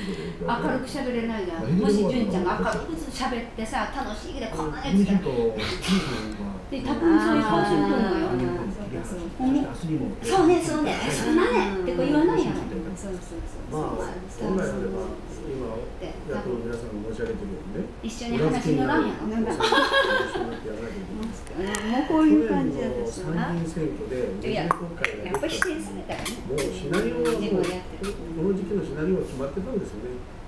明るく喋れないじゃん。もし純ちゃんが明るく喋ってさ、楽しいでこんなやつだで、多分そういう顔すると思うよ。そうね、そうね、そんなねってこう言わないやろ。 まあ、本来では今、野党の皆さんが申し上げてるようにね、 一緒に話に乗らんやろ。 もうこういう感じなんですよ。 参議院選挙で、 いや、や国会がっぱり否定されたらね。 もうシナリオはこの時期のシナリオは決まってたんですよね。